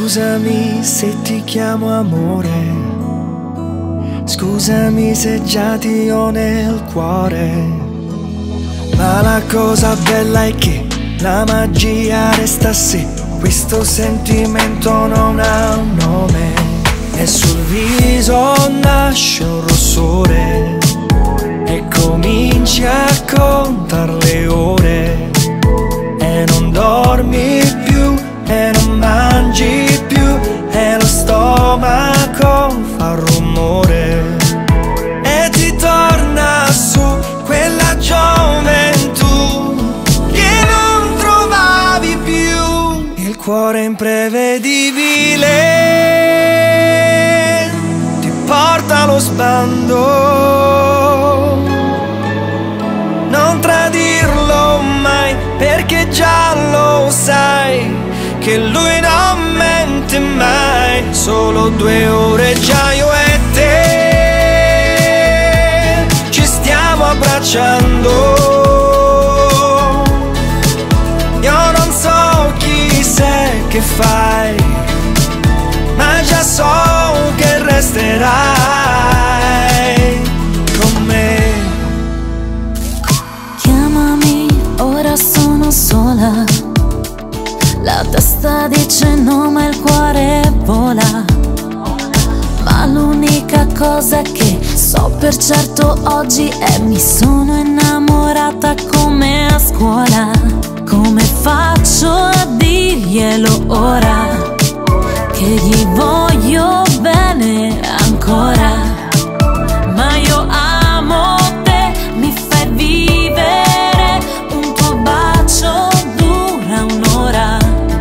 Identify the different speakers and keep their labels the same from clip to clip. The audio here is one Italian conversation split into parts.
Speaker 1: Scusami se ti chiamo amore, scusami se già ti ho nel cuore, ma la cosa bella è che la magia resta sì. Questo sentimento non ha un nome e sul viso nasce un rossore e cominci a contar le ore e non dormi più e non mangi più e lo stomaco fa rumore e ti torna su quella gioventù che non trovavi più. Il cuore imprevedibile ti porta allo sbando, non tradirlo mai perché già lo sai che lui non mente mai. Solo 2 ore già io e te ci stiamo abbracciando. Io non so chi sei, che fai, ma già so che resterai con me.
Speaker 2: Chiamami, ora sono sola. La testa dice no ma il cuore vola. Ma l'unica cosa che so per certo oggi è mi sono innamorata come a scuola. Come faccio a dirglielo ora che gli voglio bene ancora? Ma io amo te, mi fai vivere, un tuo bacio dura un'ora.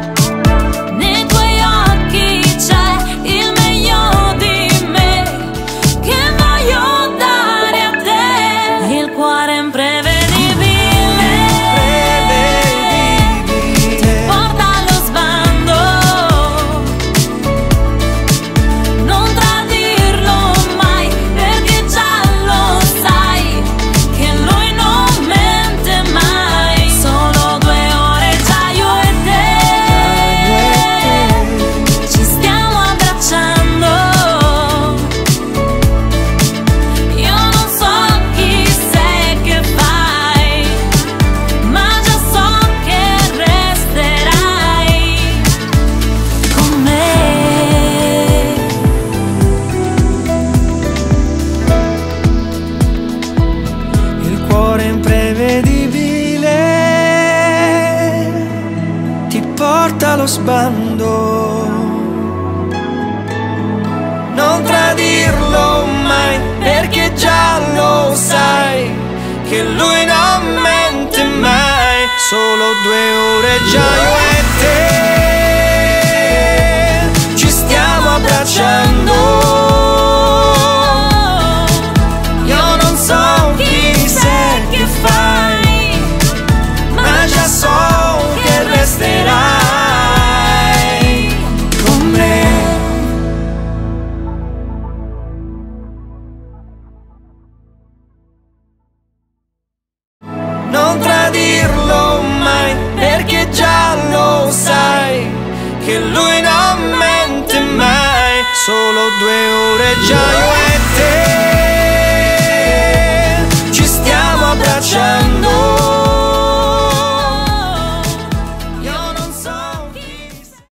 Speaker 1: Allo sbando, non tradirlo mai perché già lo sai che lui non mente mai. Solo 2 ore già io e te ci stiamo abbracciando. Io non so chi sei, che fai, ma già so che resterai. Non tradirlo mai perché già lo sai che lui non mente mai. Solo 2 ore già io